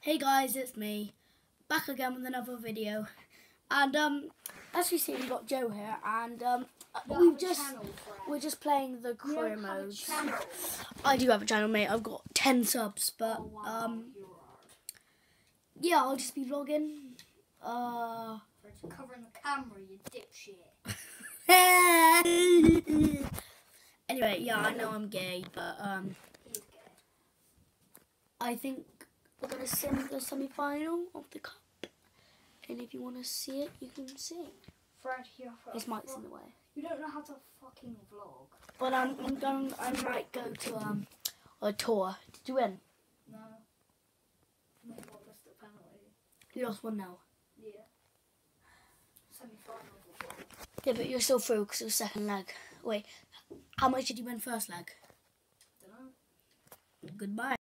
Hey guys, it's me, back again with another video, and as you see, we've got Joe here, and we're just playing the career modes. I do have a channel, mate. I've got 10 subs, but yeah, I'll just be vlogging. Covering the camera, you dipshit. Anyway, yeah, I know I'm gay, but He's gay. I think we're gonna sim the semi-final of the cup, and if you want to see it, you can see it. Fred, His mic's in the way. You don't know how to fucking vlog. But I might go to a tour. Did you win? No. No, what was the penalty? You lost 1-0. Yeah. Semi-final. Yeah, but you're still through because it was second leg. Wait, how much did you win first leg? Dunno. Goodbye.